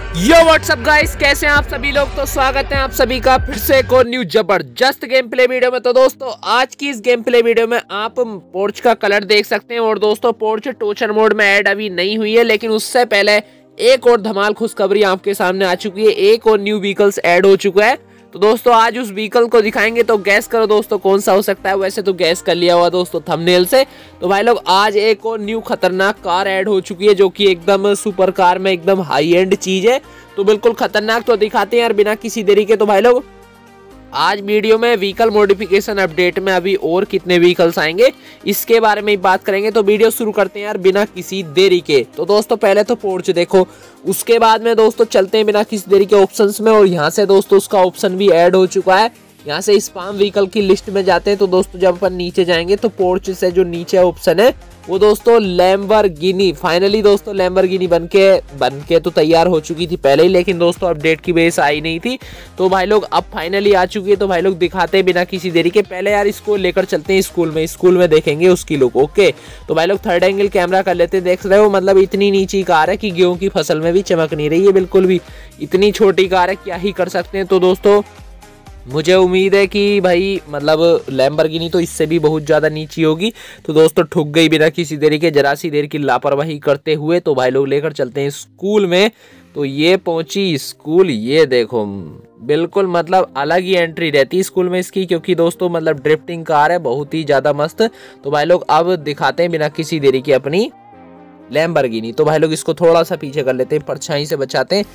यो WhatsApp guys, कैसे हैं आप सभी लोग। तो स्वागत है आप सभी का फिर से एक और न्यू जबरदस्त गेम प्ले वीडियो में। तो दोस्तों आज की इस गेम प्ले वीडियो में आप पोर्च का कलर देख सकते हैं। और दोस्तों पोर्च टोचन मोड में ऐड अभी नहीं हुई है, लेकिन उससे पहले एक और धमाल खुशखबरी आपके सामने आ चुकी है। एक और न्यू व्हीकल्स ऐड हो चुका है। तो दोस्तों आज उस व्हीकल को दिखाएंगे, तो गैस करो दोस्तों कौन सा हो सकता है। वैसे तो गैस कर लिया हुआ दोस्तों थंबनेल से। तो भाई लोग आज एक और न्यू खतरनाक कार ऐड हो चुकी है, जो कि एकदम सुपर कार में एकदम हाई एंड चीज है। तो बिल्कुल खतरनाक तो दिखाते हैं यार बिना किसी देरी के। तो भाई लोग आज वीडियो में व्हीकल मॉडिफिकेशन अपडेट में अभी और कितने व्हीकल्स आएंगे इसके बारे में बात करेंगे। तो वीडियो शुरू करते हैं यार बिना किसी देरी के। तो दोस्तों पहले तो पोर्च देखो, उसके बाद में दोस्तों चलते हैं बिना किसी देरी के ऑप्शंस में। और यहाँ से दोस्तों उसका ऑप्शन भी ऐड हो चुका है। यहाँ से स्पाम व्हीकल की लिस्ट में जाते हैं। तो दोस्तों जब अपन नीचे जाएंगे तो पोर्च से जो नीचे ऑप्शन है वो दोस्तों लैम्बोर्गिनी, फाइनली दोस्तों लैम्बोर्गिनी बनके तो तैयार हो चुकी थी पहले ही, लेकिन दोस्तों अपडेट की बेस आई नहीं थी। तो भाई लोग अब फाइनली आ चुकी है। तो भाई लोग दिखाते हैं बिना किसी देरी के। पहले यार इसको लेकर चलते हैं स्कूल में देखेंगे उसकी लुक। ओके तो भाई लोग थर्ड एंगल कैमरा कर लेते हैं। देख रहे हो मतलब इतनी नीची कार है कि गेहूं की फसल में भी चमक नहीं रही है बिल्कुल भी। इतनी छोटी कार है, क्या ही कर सकते हैं। तो दोस्तों मुझे उम्मीद है कि भाई मतलब लैम्बोर्गिनी तो इससे भी बहुत ज़्यादा नीची होगी। तो दोस्तों ठुक गई बिना किसी देरी के, जरा सी देर की लापरवाही करते हुए। तो भाई लोग लेकर चलते हैं स्कूल में। तो ये पहुंची स्कूल, ये देखो बिल्कुल मतलब अलग ही एंट्री रहती है स्कूल में इसकी, क्योंकि दोस्तों मतलब ड्रिफ्टिंग कार है बहुत ही ज़्यादा मस्त। तो भाई लोग अब दिखाते हैं बिना किसी देरी के अपनी लैम्बोर्गिनी। तो भाई लोग इसको थोड़ा सा पीछे कर लेते हैं, परछाई से बचाते हैं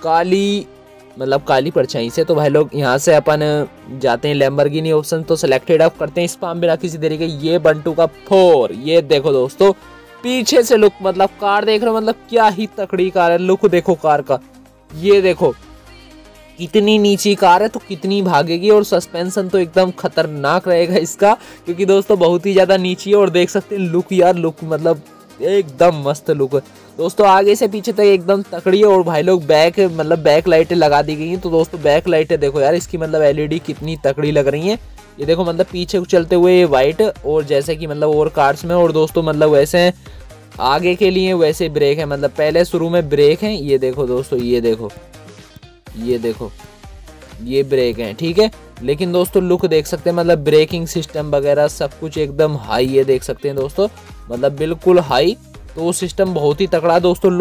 काली परछाई से। तो भाई लोग यहाँ से अपन जाते हैं लैम्बोर्गिनी ऑप्शन, तो सिलेक्टेड अप करते हैं स्पाम बिना किसी तरीके। ये बंटू का 4, ये देखो दोस्तों पीछे से लुक, मतलब कार देख रहे हो मतलब क्या ही तकड़ी कार है। लुक देखो कार का, ये देखो कितनी नीची कार है तो कितनी भागेगी। और सस्पेंशन तो एकदम खतरनाक रहेगा इसका, क्योंकि दोस्तों बहुत ही ज्यादा नीची है। और देख सकते हैं लुक यार, लुक मतलब एकदम मस्त लुक दोस्तों, आगे से पीछे तक एकदम तकड़ी है। और भाई लोग बैक लाइटें लगा दी गई हैं। तो दोस्तों बैक लाइटें देखो यार इसकी मतलब एलईडी कितनी तकड़ी लग रही हैं। ये देखो मतलब पीछे चलते हुए ये वाइट, और जैसे कि मतलब और कार्स में। और दोस्तों मतलब वैसे आगे के लिए वैसे ब्रेक है, मतलब पहले शुरू में ब्रेक है। ये देखो दोस्तों, ये देखो ये ब्रेक है, ठीक है। लेकिन दोस्तों लुक देख सकते हैं, मतलब ब्रेकिंग सिस्टम वगैरह सब कुछ एकदम हाई है। देख सकते हैं दोस्तों मतलब बिल्कुल हाई। तो सिस्टम बहुत ही तगड़ा दोस्तों।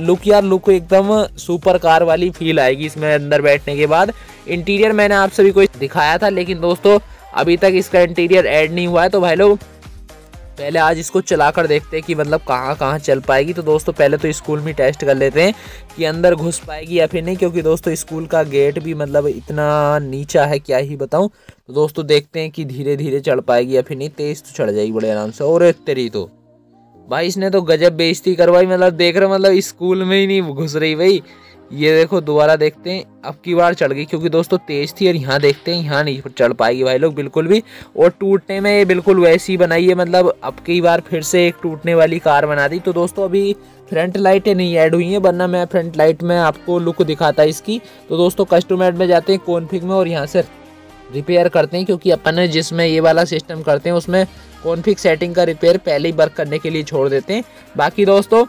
लुक एकदम सुपर कार वाली फील आएगी इसमें अंदर बैठने के बाद। इंटीरियर मैंने आप सभी को दिखाया था, लेकिन दोस्तों अभी तक इसका इंटीरियर ऐड नहीं हुआ है। तो भाई लोग पहले आज इसको चलाकर देखते हैं कि मतलब कहाँ कहाँ चल पाएगी। तो दोस्तों पहले तो स्कूल में टेस्ट कर लेते हैं कि अंदर घुस पाएगी या फिर नहीं, क्योंकि दोस्तों स्कूल का गेट भी मतलब इतना नीचा है क्या ही बताऊं। तो दोस्तों देखते हैं कि धीरे धीरे चढ़ पाएगी या फिर नहीं। तेज तो चढ़ जाएगी बड़े आराम से। और तेरी तो भाई इसने तो गजब बेइज्जती करवाई, मतलब देख रहे मतलब स्कूल में ही नहीं घुस रही भाई। ये देखो दोबारा देखते हैं, अब की बार चढ़ गई क्योंकि दोस्तों तेज थी। और यहाँ देखते हैं, यहाँ नहीं चढ़ पाएगी भाई लोग बिल्कुल भी। और टूटने में ये बिल्कुल वैसी बनाई है, मतलब अब की बार फिर से एक टूटने वाली कार बना दी। तो दोस्तों अभी फ्रंट लाइटें नहीं ऐड हुई हैं, वरना मैं फ्रंट लाइट में आपको लुक दिखाता इसकी। तो दोस्तों कस्टम में जाते हैं कॉन्फिग में, और यहाँ से रिपेयर करते हैं, क्योंकि अपन जिसमें ये वाला सिस्टम करते हैं उसमें कॉन्फिग सेटिंग का रिपेयर पहले ही वर्क करने के लिए छोड़ देते हैं। बाकी दोस्तों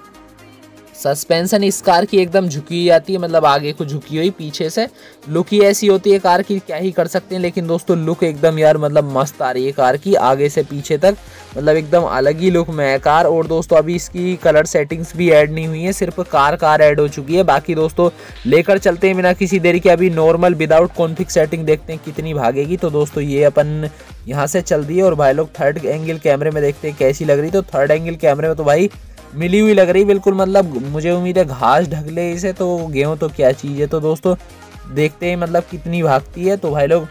सस्पेंशन इस कार की एकदम झुकी हुई आती है, मतलब आगे को झुकी हुई, पीछे से लुक ही ऐसी होती है कार की, क्या ही कर सकते हैं। लेकिन दोस्तों लुक एकदम यार मतलब मस्त आ रही है कार की, आगे से पीछे तक मतलब एकदम अलग ही लुक में है कार। और दोस्तों अभी इसकी कलर सेटिंग्स भी ऐड नहीं हुई है, सिर्फ कार ऐड हो चुकी है। बाकी दोस्तों लेकर चलते हैं बिना किसी देरी के अभी नॉर्मल विदाउट कॉन्फिग सेटिंग, देखते हैं कितनी भागेगी। तो दोस्तों ये अपन यहाँ से चल दी है। और भाई लोग थर्ड एंगल कैमरे में देखते हैं कैसी लग रही। तो थर्ड एंगल कैमरे में तो भाई मिली हुई लग रही बिल्कुल, मतलब मुझे उम्मीद है घास ढक ले इसे तो गेहूं तो क्या चीज़ है। तो दोस्तों देखते हैं मतलब कितनी भागती है। तो भाई लोग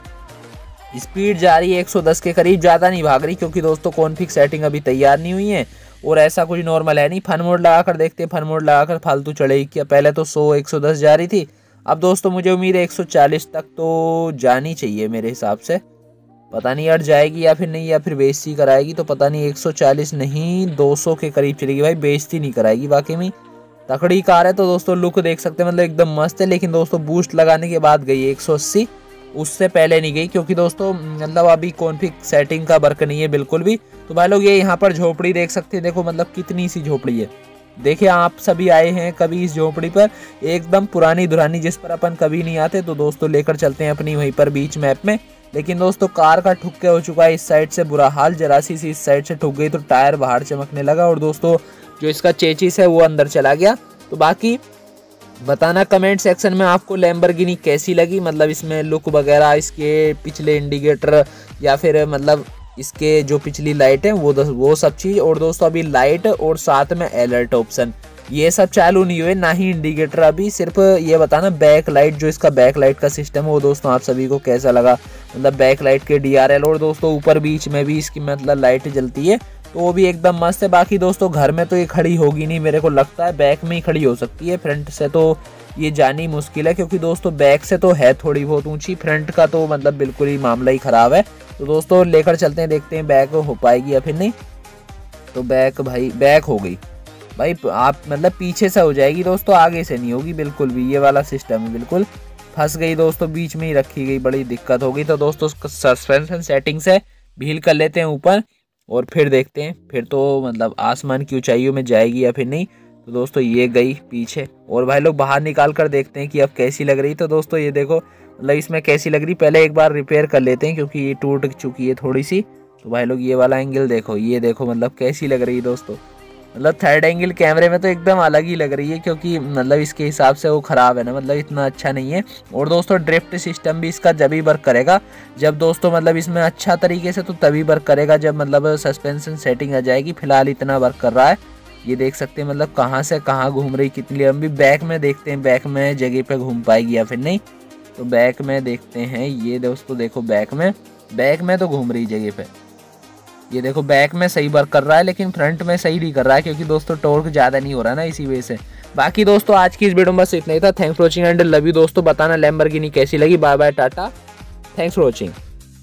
स्पीड जा रही है 110 के करीब, ज़्यादा नहीं भाग रही, क्योंकि दोस्तों कॉन्फिग सेटिंग अभी तैयार नहीं हुई है। और ऐसा कुछ नॉर्मल है नहीं। फन मोड लगाकर देखते हैं, फन मोड लगाकर फालतू चढ़ेगी क्या। पहले तो 100-110 जा रही थी, अब दोस्तों मुझे उम्मीद है 140 तक तो जानी चाहिए मेरे हिसाब से। पता नहीं अट जाएगी या फिर नहीं, या फिर बेइज्जती कराएगी। तो पता नहीं 140 नहीं 200 के करीब चलेगी भाई, बेइज्जती नहीं कराएगी। वाकई में तकड़ी कार है। तो दोस्तों लुक देख सकते हैं मतलब एकदम मस्त है। लेकिन दोस्तों बूस्ट लगाने के बाद गई 180, उससे पहले नहीं गई, क्योंकि दोस्तों मतलब अभी कॉन्फिग सेटिंग का वर्क नहीं है बिल्कुल भी। तो भाई लोग ये यहाँ पर झोपड़ी देख सकते हैं, देखो मतलब कितनी सी झोपड़ी है, देखिए आप सभी आए हैं कभी इस झोपड़ी पर, एकदम पुरानी दुरानी जिस पर अपन कभी नहीं आते, तो दोस्तों लेकर चलते हैं अपनी वहीं पर बीच मैप में। लेकिन दोस्तों कार का ठुक्के हो चुका है इस साइड से बुरा हाल, जरा सी इस साइड से ठुक गई तो टायर बाहर चमकने लगा, और दोस्तों जो इसका चेचिस है वो अंदर चला गया। तो बाकी बताना कमेंट सेक्शन में आपको लैम्बोर्गिनी कैसी लगी, मतलब इसमें लुक वगैरह, इसके पिछले इंडिकेटर या फिर मतलब इसके जो पिछली लाइट है वो सब चीज़। और दोस्तों अभी लाइट और साथ में अलर्ट ऑप्शन ये सब चालू नहीं हुए, ना ही इंडिकेटर अभी। सिर्फ ये बताना बैक लाइट, जो इसका बैक लाइट का सिस्टम है वो दोस्तों आप सभी को कैसा लगा, मतलब बैक लाइट के DRL। और दोस्तों ऊपर बीच में भी इसकी मतलब लाइट जलती है तो वो भी एकदम मस्त है। बाकी दोस्तों घर में तो ये खड़ी होगी नहीं, मेरे को लगता है बैक में ही खड़ी हो सकती है, फ्रंट से तो ये जानी मुश्किल है, क्योंकि दोस्तों बैक से तो है थोड़ी बहुत ऊंची, फ्रंट का तो मतलब बिल्कुल ही मामला ही खराब है। तो दोस्तों लेकर चलते हैं, देखते हैं बैक हो पाएगी या फिर नहीं। तो बैक भाई बैक हो गई भाई, आप मतलब पीछे से हो जाएगी दोस्तों, आगे से नहीं होगी बिल्कुल भी, ये वाला सिस्टम है। बिल्कुल फंस गई दोस्तों, बीच में ही रखी गई, बड़ी दिक्कत होगी। तो दोस्तों सस्पेंशन सेटिंग्स है, व्हील कर लेते हैं ऊपर और फिर देखते हैं, फिर तो मतलब आसमान की ऊंचाइयों में जाएगी या फिर नहीं। तो दोस्तों ये गई पीछे, और भाई लोग बाहर निकाल कर देखते हैं कि अब कैसी लग रही। तो दोस्तों ये देखो मतलब इसमें कैसी लग रही, पहले एक बार रिपेयर कर लेते हैं क्योंकि ये टूट चुकी है थोड़ी सी। तो भाई लोग ये वाला एंगल देखो, ये देखो मतलब कैसी लग रही है दोस्तों, मतलब थर्ड एंगल कैमरे में तो एकदम अलग ही लग रही है, क्योंकि मतलब इसके हिसाब से वो ख़राब है ना, मतलब इतना अच्छा नहीं है। और दोस्तों ड्रिफ्ट सिस्टम भी इसका जब ही वर्क करेगा जब दोस्तों मतलब इसमें अच्छा तरीके से, तो तभी वर्क करेगा जब मतलब सस्पेंशन सेटिंग आ जाएगी। फिलहाल इतना वर्क कर रहा है, ये देख सकते हैं मतलब कहाँ से कहाँ घूम रही, कितनी लंबी। बैक में देखते हैं बैक में जगह पे घूम पाएगी या फिर नहीं। तो बैक में देखते हैं, ये दोस्तों देखो बैक में तो घूम रही जगह पे, ये देखो बैक में सही वर्क कर रहा है, लेकिन फ्रंट में सही नहीं कर रहा है, क्योंकि दोस्तों टॉर्क ज़्यादा नहीं हो रहा ना, इसी वजह से। बाकी दोस्तों आज की इस वीडियो में बस इतना ही था। Thanks for watching and love you दोस्तों। बताना लैम्बोर्गिनी कैसी लगी। बाय बाय, टाटा, थैंक्स फॉर वॉचिंग।